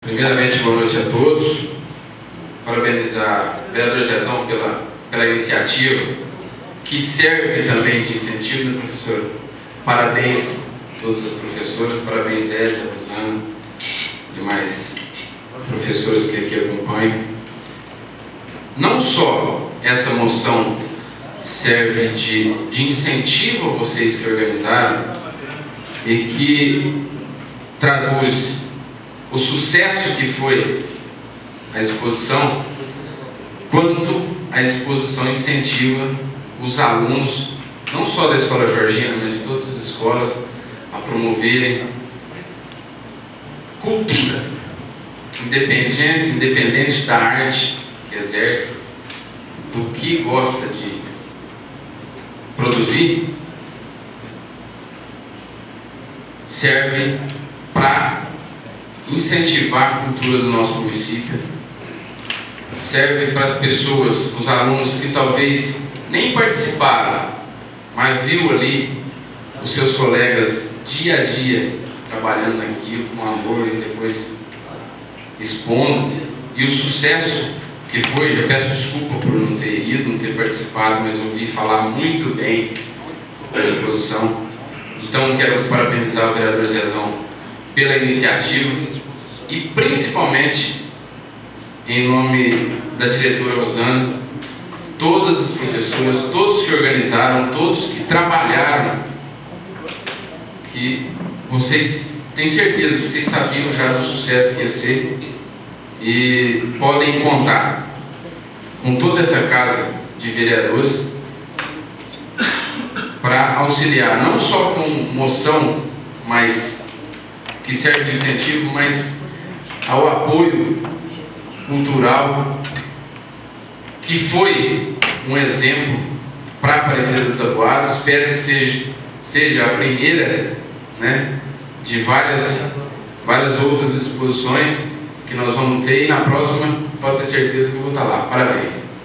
Primeiramente, boa noite a todos. Parabenizar o vereador Zezão pela iniciativa, que serve também de incentivo, né, professora? Parabéns a todas as professoras, parabéns Edna, Rosana, demais professores que aqui acompanham. Não só essa moção serve de incentivo a vocês que organizaram e que traduz o sucesso que foi a exposição, quanto a exposição incentiva os alunos, não só da Escola Georgina, mas de todas as escolas, a promoverem cultura, independente da arte que exerce, do que gosta de produzir, serve para incentivar a cultura do nosso município, serve para as pessoas, os alunos que talvez nem participaram, mas viu ali os seus colegas dia a dia trabalhando naquilo com amor e depois expondo, e o sucesso que foi. Já peço desculpa por não ter ido, não ter participado, mas ouvi falar muito bem da exposição. Então quero parabenizar o vereador Zezão pela iniciativa e principalmente em nome da diretora Rosana, todas as professoras, todos que organizaram, todos que trabalharam, que vocês, tenho certeza, vocês sabiam já do sucesso que ia ser e podem contar com toda essa casa de vereadores para auxiliar, não só com moção, mas que serve de incentivo, mas ao apoio cultural, que foi um exemplo para Aparecida do Taboado. Espero que seja a primeira, né, de várias outras exposições que nós vamos ter, e na próxima pode ter certeza que eu vou estar lá. Parabéns.